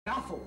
¡Gafo!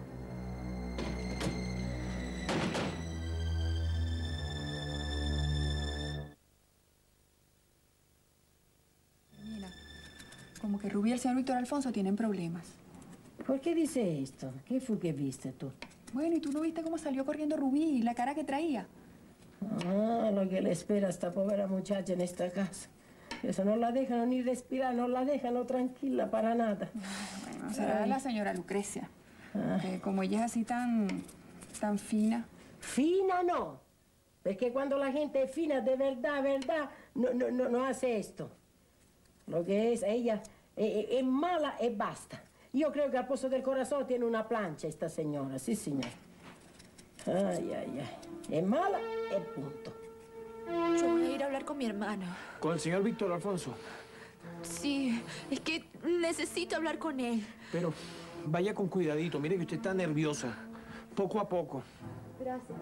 Mira, como que Rubí y el señor Víctor Alfonso tienen problemas. ¿Por qué dice esto? ¿Qué fue que viste tú? Bueno, ¿y tú no viste cómo salió corriendo Rubí y la cara que traía? Ah, lo que le espera a esta pobre muchacha en esta casa. Eso no la dejan ni respirar, no la dejan tranquila para nada. Bueno, será la señora Lucrecia. Como ella es así tan fina. Fina no. Es que cuando la gente es fina de verdad, no hace esto. Lo que es, ella es mala y basta. Yo creo que al pozo del corazón tiene una plancha esta señora, sí, señor. Ay. Es mala y punto. Yo voy a ir a hablar con mi hermano. ¿Con el señor Víctor Alfonso? Sí, es que necesito hablar con él. Pero vaya con cuidadito. Mire que usted está nerviosa. Poco a poco. Gracias.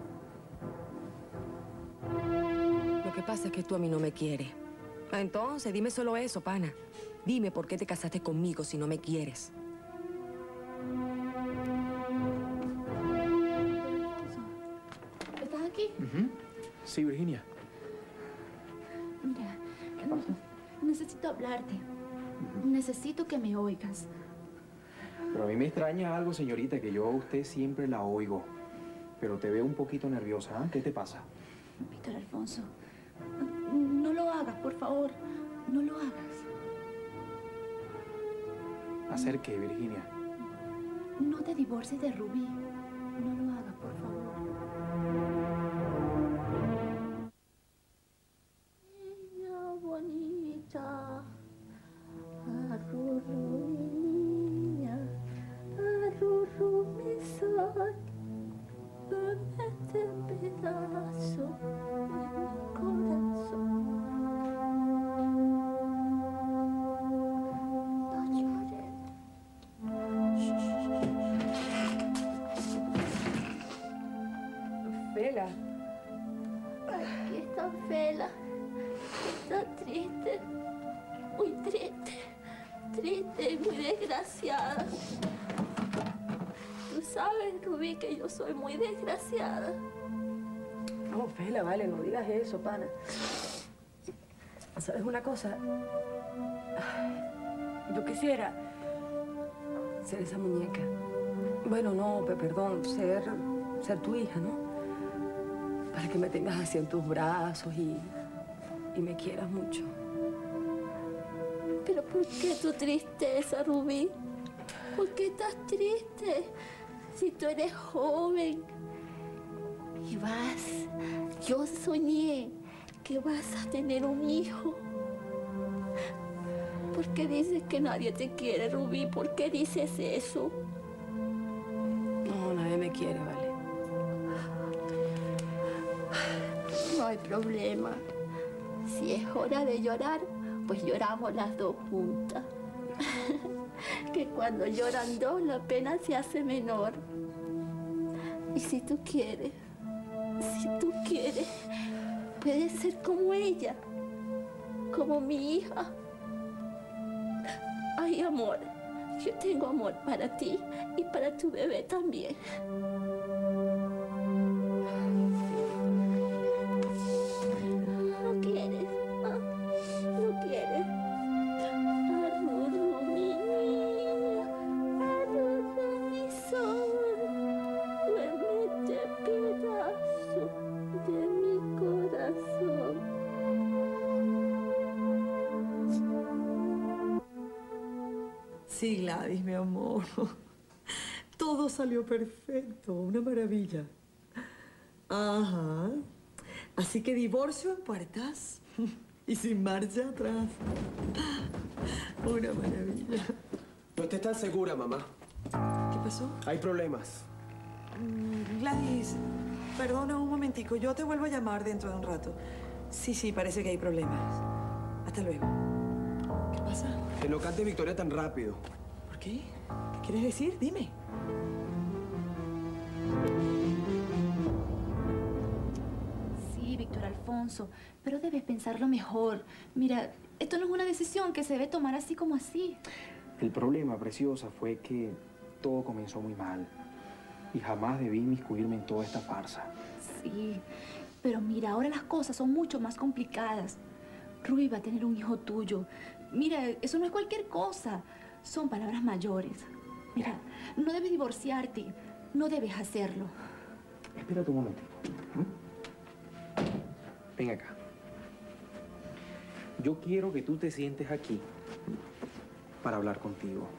Lo que pasa es que tú a mí no me quieres. Entonces, dime solo eso, pana. Dime por qué te casaste conmigo si no me quieres. ¿Estás aquí? Sí, Virginia. Mira, necesito hablarte. Necesito que me oigas. Pero a mí me extraña algo, señorita, que yo a usted siempre la oigo. Pero te veo un poquito nerviosa, ¿eh? ¿Qué te pasa? Víctor Alfonso, no lo hagas, por favor. No lo hagas. ¿Hacer qué, Virginia? No te divorcies de Rubí. No lo hagas, por favor. Niña bonita, arrurú mi niña, arrurú mi sol, dame este pedazo de mi corazón. No llores. Fela. Aquí está Fela. Está triste. Muy triste. Triste y muy desgraciada. Tú sabes, Rubí, que yo soy muy desgraciada. No, Fela, vale, no digas eso, pana. ¿Sabes una cosa? Ay, yo quisiera ser esa muñeca. Bueno, no, perdón, ser tu hija, ¿no? Para que me tengas así en tus brazos y me quieras mucho. ¿Pero por qué tu tristeza, Rubí? ¿Por qué estás triste? Si tú eres joven y yo soñé que vas a tener un hijo. ¿Por qué dices que nadie te quiere, Rubí? ¿Por qué dices eso? No, nadie me quiere, vale. No hay problema. Si es hora de llorar, pues lloramos las dos juntas. Que cuando lloran dos, la pena se hace menor. Y si tú quieres, puedes ser como ella, como mi hija. Ay, amor, yo tengo amor para ti y para tu bebé también. ¿No quieres? ¿Ah? ¿No quieres? Arrurú, mi niña, arrurú, mi sol, duérmete, pedazo de mi corazón. Sí, Gladys, mi amor. Todo salió perfecto, una maravilla. Ajá. Así que divorcio en puertas y sin marcha atrás. Una maravilla. No estés tan segura, mamá. ¿Qué pasó? Hay problemas. Gladys, perdona un momentico. Yo te vuelvo a llamar dentro de un rato. Sí, parece que hay problemas. Hasta luego. ¿Qué pasa? Que no cante Victoria tan rápido. ¿Por qué? ¿Qué quieres decir? Dime. Sí, Víctor Alfonso, pero debes pensarlo mejor. Mira, esto no es una decisión que se debe tomar así como así. El problema, preciosa, fue que todo comenzó muy mal. Y jamás debí inmiscuirme en toda esta farsa. Sí, pero mira, ahora las cosas son mucho más complicadas. Rubí va a tener un hijo tuyo. Mira, eso no es cualquier cosa. Son palabras mayores. Mira, no debes divorciarte. No debes hacerlo. Espérate un momentico. Ven acá. Yo quiero que tú te sientes aquí para hablar contigo.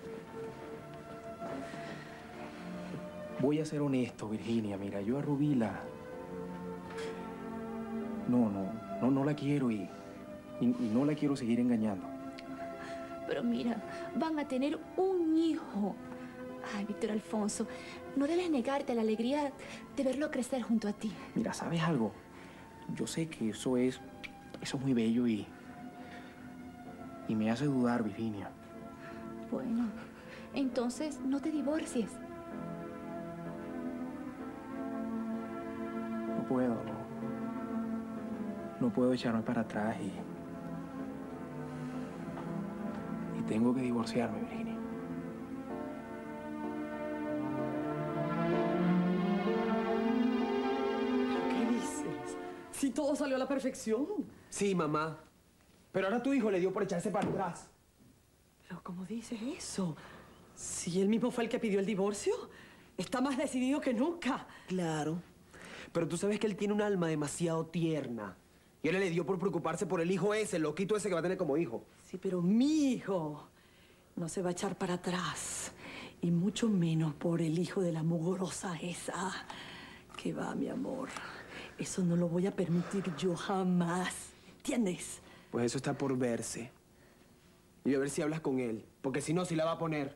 Voy a ser honesto, Virginia. Mira, yo a Rubí no la quiero y no la quiero seguir engañando. Pero mira, van a tener un hijo. Ay, Víctor Alfonso, no debes negarte a la alegría de verlo crecer junto a ti. Mira, ¿sabes algo? Yo sé que eso es muy bello y me hace dudar, Virginia. Bueno, entonces no te divorcies. No puedo, no puedo echarme para atrás y tengo que divorciarme, Virginia. ¿Qué dices? Si todo salió a la perfección. Sí, mamá. Pero ahora tu hijo le dio por echarse para atrás. Pero ¿cómo dices eso? Si él mismo fue el que pidió el divorcio, está más decidido que nunca. Claro. Pero tú sabes que él tiene un alma demasiado tierna. Y él le dio por preocuparse por el hijo ese, el loquito ese que va a tener como hijo. Sí, pero mi hijo no se va a echar para atrás. Y mucho menos por el hijo de la mugrosa esa. Que va, mi amor. Eso no lo voy a permitir yo jamás. ¿Entiendes? Pues eso está por verse. Y a ver si hablas con él. Porque si no, sí la va a poner.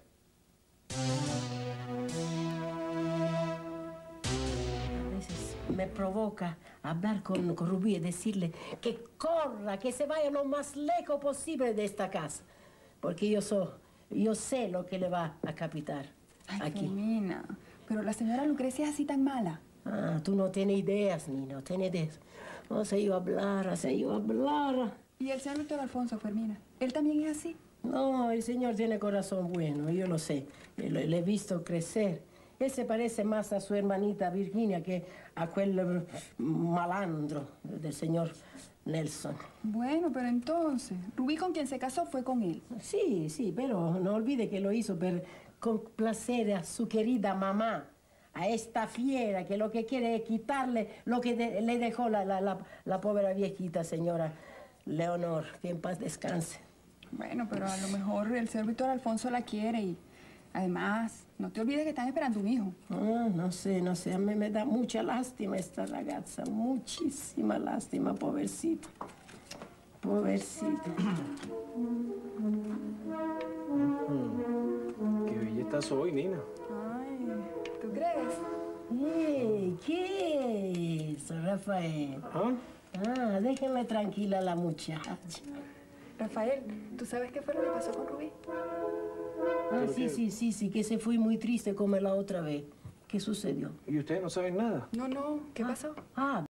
A veces me provoca hablar con Rubí y decirle que corra, que se vaya lo más lejos posible de esta casa. Porque yo sé lo que le va a capitar aquí. Fermina, pero la señora Lucrecia es así tan mala. Ah, tú no tienes ideas, ni no tienes ideas. No se iba a hablar, se iba a hablar. ¿Y el señor Víctor Alfonso, Fermina? ¿Él también es así? No, el señor tiene corazón bueno, yo lo sé. Le he visto crecer. Él se parece más a su hermanita Virginia que a aquel malandro del señor Nelson. Bueno, pero entonces, Rubí con quien se casó fue con él. Sí, pero no olvide que lo hizo para complacer a su querida mamá, a esta fiera que lo que quiere es quitarle lo que le dejó la pobre viejita señora Leonor, que en paz descanse. Bueno, pero a lo mejor el señor Víctor Alfonso la quiere y además, no te olvides que están esperando un hijo. Ah, no sé, a mí me da mucha lástima esta ragazza, muchísima lástima, pobrecita. Pobrecita. Qué bella estás hoy, Nina. Ay, ¿tú crees? ¿Qué es eso, Rafael? ¿Ah? Ah, déjeme tranquila a la muchacha. Rafael, ¿tú sabes qué fue lo que pasó con Rubí? Ah, sí, que se fue muy triste como la otra vez. ¿Qué sucedió? ¿Y ustedes no saben nada? No, ¿qué pasó? Ah,